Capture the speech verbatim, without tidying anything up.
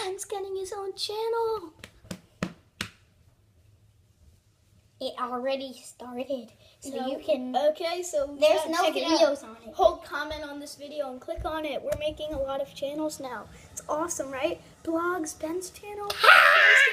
Ben's getting his own channel. It already started, so No. you can. Okay, so There's yeah, no check it out. videos on it. Hold comment on this video and click on it. We're making a lot of channels now. It's awesome, right? Blogs, Ben's channel.